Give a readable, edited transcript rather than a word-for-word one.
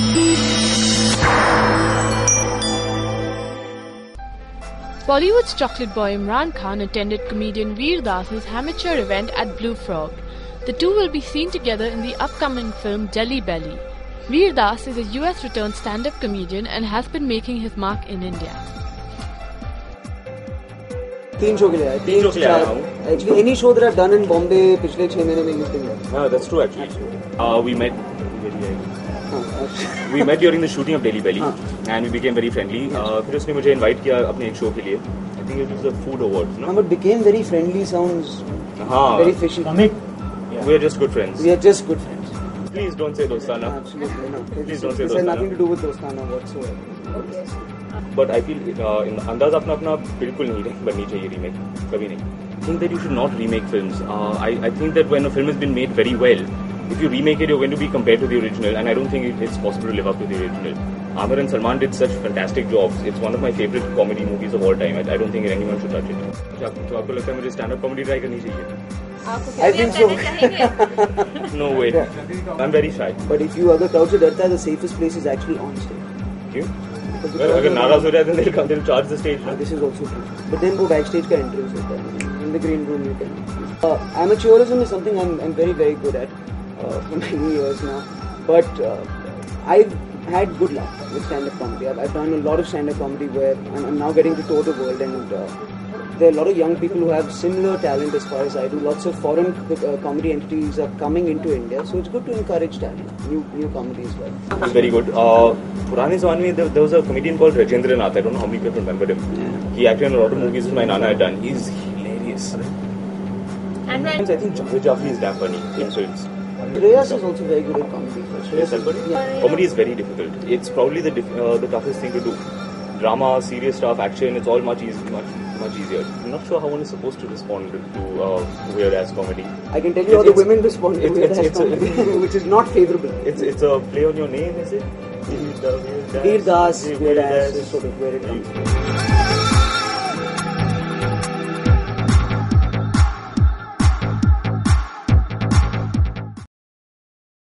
Bollywood's chocolate boy Imran Khan attended comedian Veer Das's amateur event at Blue Frog. The two will be seen together in the upcoming film Delhi Belly. Veer Das is a US returned stand-up comedian and has been making his mark in India. तीन show के लिए आया हूँ. Actually, any show that I've done in Bombay पिछले 6 महीने में you've been there. No, that's true actually. We met during the shooting of Delhi Belly and we became very friendly. फिर उसने मुझे invite किया अपने एक show के लिए. I think it was the Food Awards, no? But became very friendly sounds very fishy. Yeah. We are just good friends. We are just good friends. Please don't say Dostana. Absolutely no. Please don't say This Dostana. has nothing to do with Dostana whatsoever. Okay. But I feel अंदाज़ अपना बिल्कुल नहीं बननी चाहिए remake, कभी नहीं. I think that you should not remake films. I think that when a film has been made very well, if you remake it, you're going to be compared to the original, and I don't think it's possible to live up to the original. Amir and Salman did such fantastic jobs. It's one of my favorite comedy movies of all time. I don't think anyone should touch it. तो आपको लगता है मुझे stand-up comedy try करनी चाहिए? I think so. No way. I'm very shy. But if you अगर crowd से डरता है, the safest place is actually on stage. क्यों? अगर नाराज हो जाए तो they'll charge the stage. This is also true. But then वो backstage का entrance होता है. In the green room you can. Amateurism is something I'm very very good at for many years now. But I've had good luck with stand-up comedy. I've done a lot of stand-up comedy where I'm now getting to tour the world, and there are a lot of young people who have similar talent as far as I do. Lots of foreign comedy entities are coming into India, so it's good to encourage talent, new comedy as well. It's very good. पुराने ज़माने में there was a comedian called Rajendra Nath. I don't know how many people remember him. Yeah. He acted in a lot of movies that my nana had done. He's hilarious. And I think Javed Jaffri is damn funny in films. Reyes is also very good at comedy. Yeah. Comedy is very difficult. It's probably the toughest thing to do. Drama, serious stuff, action, it's all much easier. I'm not sure how one is supposed to respond to weird ass comedy. I can tell you how the women respond to weird ass comedy, which is not favourable. It's a play on your name, is it? Veer Das, weird ass is sort of where it comes from.